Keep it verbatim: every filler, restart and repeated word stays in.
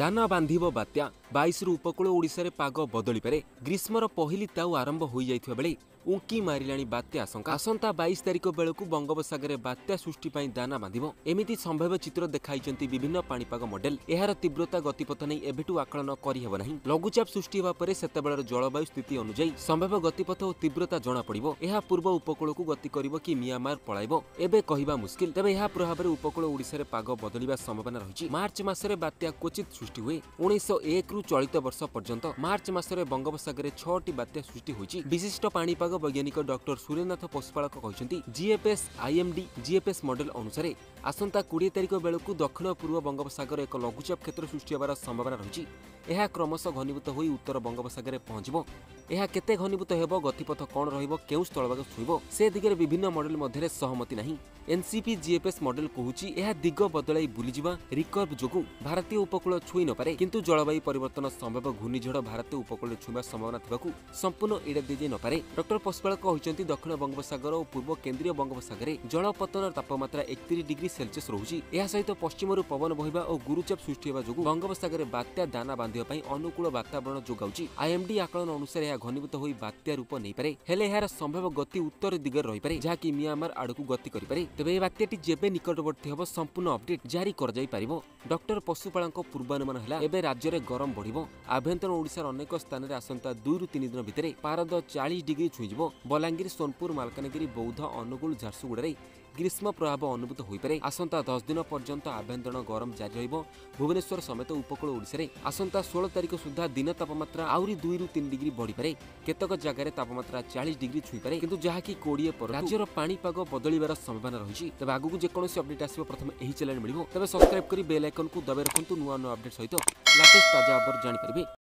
दाना बांधिब बात्या बाईस रु उपकूल ओडिशा रे पाग बदली पारे। ग्रीष्मर पहली ताऊ आरंभ हो जाइथिबा बेले उंकी मारिलाणी बात्या आशंका। आसंता बाईस तारिख बेलू बंगोपसागर बात्या सृष्टि पाई दाना बांधिब एमिति संभाव्य चित्र देखाइछन्ति विभिन्न पाणीपाग मॉडल। एहार तीव्रता गतिपथ नै एबेटू आकलन करिहेब नाही। लघुचाप सृष्टि हेबा परे सेतेबेलर जलवायु स्थिति अनुसार संभाव्य गतिपथ और तीव्रता जना पड़िबो। एहा पूर्व उपकूल को गति करिवो कि म्यांमार पळाइबो एबे कहिबा मुश्किल। तबे एहा प्रभाव रे उपकूल ओडिशा रे पाग बदलिबा संभावना रहिछि। मार्च मासरे बात्या क्वचित सृष्टि हुए। उन्नीस सौ एक रु चलित वर्ष पर्यंत मार्च मासरे बंगोपसागर छटी बात्या सृष्टि होइछि। विशिष्ट पाणीपाग वैज्ञानिक डॉक्टर सूर्यनाथ पशुपालक कहते जीएफएस आईएमडी जीएफएस मॉडल अनुसार आसंता बीस तारिख बेलू दक्षिण पूर्व बंगोपसागर एक लघुचाप क्षेत्र सृष्टि होबार संभावना रही। यह क्रमश घनीभूत हो उत्तर बंगोपसागर पहुंचब। यह केते घनीभूत हेब, गतिपथ कौन रहिबो, केउ स्थलभाग छुइबो से दिगरे विभिन्न मॉडल मध्य सहमति नहीं। एनसीपी जीएफएस मॉडल कहूची यह दिग बदलाई बुलीजिबा रिकर्व जोगु भारतीय उपकूल छुई न पारे, किंतु जलवायु परिवर्तन संभाव्य घूर्णिझड़ भारतीय उपकूल छुइबा संभावना थिबाकु संपूर्ण एडा देजे न पारे। डॉक्टर पशुपालक कहते दक्षिण बंगोपसागर और पूर्व केंद्रीय बंगोपसागर जलपतन तापमात्रा एकतीस डिग्री सेल्सियस रहुछि। यह सहित पश्चिमरू पवन बहिबा और गुरुचाप सृष्टि होगा जोगु बंगोपसागर बात्या दाना बांधिबा पई अनुकूल वातावरण जोगाउछि। आईएमडी आकलन अनुसार यह घनीभूत होई बात्या रूप नै पारे, हेले एहार संभाव्य गति उत्तर दिगरे रहि पारे, जहाकि म्यांमार आडकु गति करि पारे। तबे बात्याटी जेबे निकटवर्ती हबो संपूर्ण अपडेट जारी कर जाई पारिबो। डॉक्टर पशुपालक पूर्वानुमान हला एबे राज्य रे गरम बढ़िबो। आभ्यंतर ओडिशार अनेक स्थान रे आसंता दुई रु तीन दिन भितरे पारद चालीस डिग्री छुईजिबो। बलांगीर, सोनपुर, मालकानगिरी, बौद्ध, अनुगुल, झारसुगुड़ा ग्रीष्म प्रभाव अनुभूत हो पारे। आसंता दस दिन पर्यंत आभ्यंतर गरम जारी रहिबो। भुवनेश्वर समेत उपकूल ओडिशा रे आसंता सोलह तारिख सुधा दिन तापमात्रा आउरी दुई रु तीन डिग्री बढ़ी पारे। केतक जगह तापमात्रा चालीस डिग्री छुई पारे, किंतु जहाकि कोड़े पर राज्यर पाणीपाग बदलिबार संभावना रही। तबे आगु जेकोसी अपडेट आसिबो प्रथम एही चैनल मिलिबो। तबे सब्सक्राइब करी बेल आइकन को दबाइ रखंतु नुआ नुआ अपडेट सहित लेटेस्ट ताजा खबर जानि परिबे।